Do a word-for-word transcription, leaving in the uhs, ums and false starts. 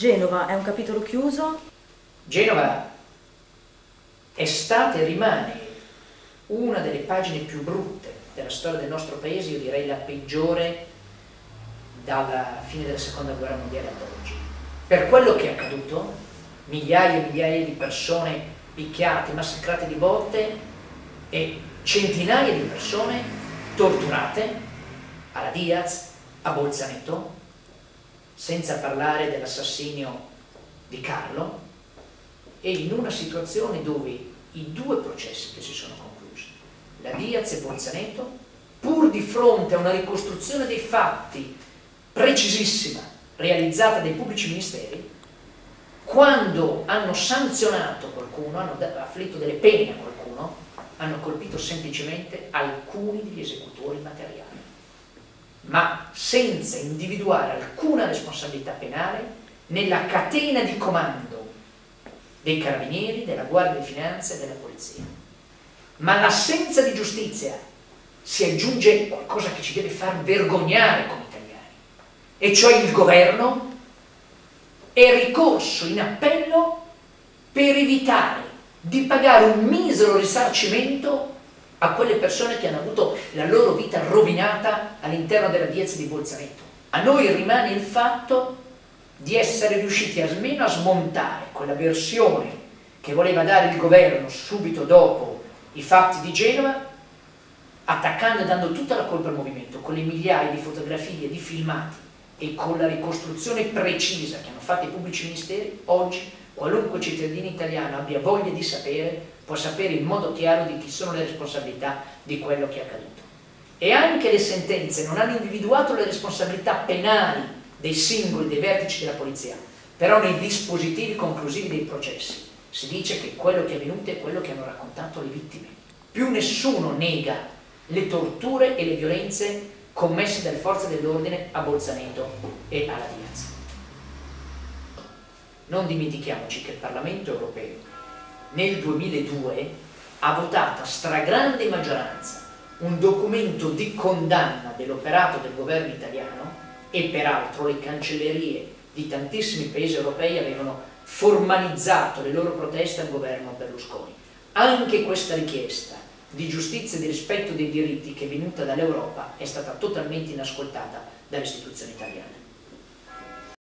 Genova è un capitolo chiuso? Genova è stata e rimane una delle pagine più brutte della storia del nostro paese, io direi la peggiore dalla fine della seconda guerra mondiale ad oggi. Per quello che è accaduto, migliaia e migliaia di persone picchiate, massacrate di botte e centinaia di persone torturate alla Diaz, a Bolzaneto, senza parlare dell'assassinio di Carlo, e in una situazione dove i due processi che si sono conclusi, la Diaz e Bolzaneto, pur di fronte a una ricostruzione dei fatti precisissima realizzata dai pubblici ministeri, quando hanno sanzionato qualcuno, hanno afflitto delle pene a qualcuno, hanno colpito semplicemente alcuni degli esecutori materiali, ma senza individuare alcuna responsabilità penale nella catena di comando dei carabinieri, della Guardia di Finanza e della Polizia. Ma l'assenza di giustizia si aggiunge qualcosa che ci deve far vergognare come italiani, e cioè il governo è ricorso in appello per evitare di pagare un misero risarcimento a quelle persone che hanno avuto la loro vita rovinata all'interno della Diaz di Bolzaneto. A noi rimane il fatto di essere riusciti almeno a smontare quella versione che voleva dare il governo subito dopo i fatti di Genova, attaccando e dando tutta la colpa al movimento, con le migliaia di fotografie, di filmati e con la ricostruzione precisa che hanno fatto i pubblici ministeri. Oggi qualunque cittadino italiano abbia voglia di sapere, può sapere in modo chiaro di chi sono le responsabilità di quello che è accaduto. E anche le sentenze non hanno individuato le responsabilità penali dei singoli, dei vertici della polizia, però nei dispositivi conclusivi dei processi si dice che quello che è avvenuto è quello che hanno raccontato le vittime. Più nessuno nega le torture e le violenze commesse dalle forze dell'ordine a Bolzaneto e alla Diaz. Non dimentichiamoci che il Parlamento europeo nel duemiladue ha votato a stragrande maggioranza un documento di condanna dell'operato del governo italiano, e peraltro le cancellerie di tantissimi paesi europei avevano formalizzato le loro proteste al governo Berlusconi. Anche questa richiesta di giustizia e di rispetto dei diritti che è venuta dall'Europa è stata totalmente inascoltata dalle istituzioni italiane.